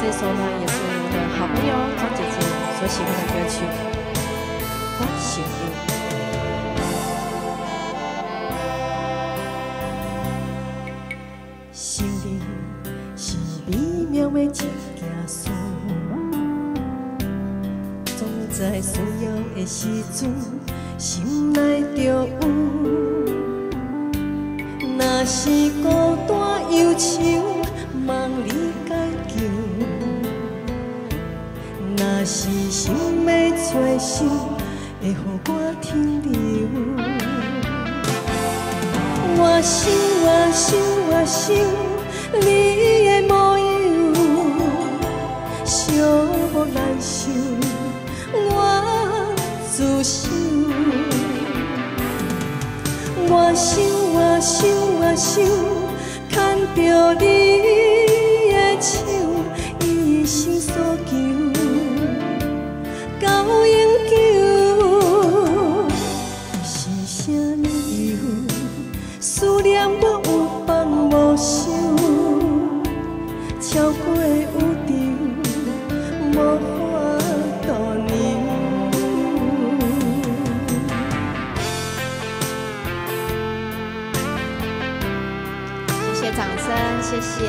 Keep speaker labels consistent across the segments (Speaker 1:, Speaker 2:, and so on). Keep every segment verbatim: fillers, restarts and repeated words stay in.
Speaker 1: 这首呢也是我的好朋友张姐姐所喜欢的歌曲《我想你》。想你是美妙的一件事，总在需要的时阵，心内就有。若是孤单忧愁，望你解救；若是想要找心，会予我停留。我想，我想，我想你的模样，寂寞难受，我自首。我想，我想，我想牵着你的手，一生所求，到永久。是啥理由？思念我有放无收，超过有着无法度留。谢谢掌声，谢谢。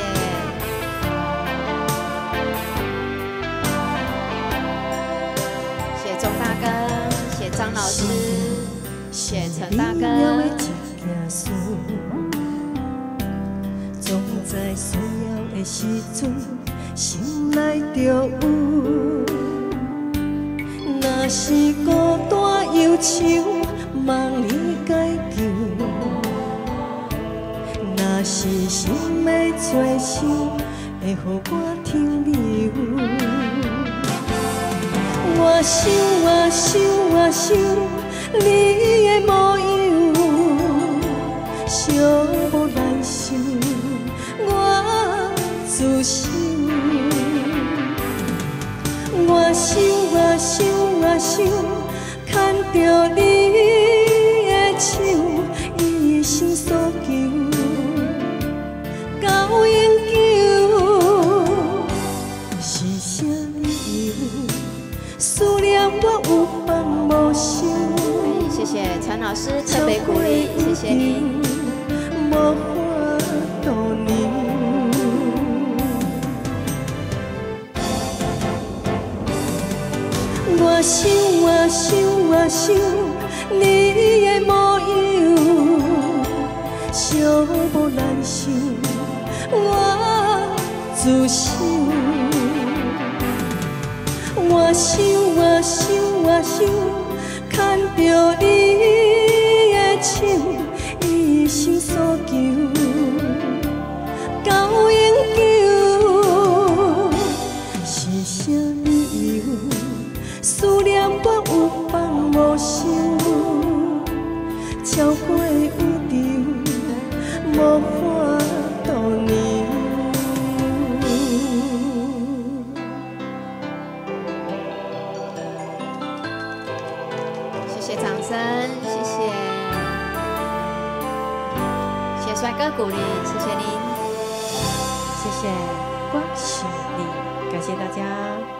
Speaker 1: 谢谢钟大哥，谢谢张老师，谢谢陈大哥。总在需要的时阵，心内就有。若是孤单忧愁，望你解救；若是心要找心，会予我停留。我想，我想，我想你的模样，寂寞难受，我自首。我想，我想，我想牵着你的手，一生所求，到永久。是啥理由？思念我有放无收。谢谢陈老师特别鼓励，谢谢你。无法度留。我想，我想，我想你的模样，寂寞难受，我自首。我想，我想，我想牵着你的手，一生所求，到永久。是啥理由？思念我有放无收，超过有着无法度留。谢谢掌声，谢谢，谢谢帅哥鼓励，谢谢您，谢谢光喜你，感谢大家。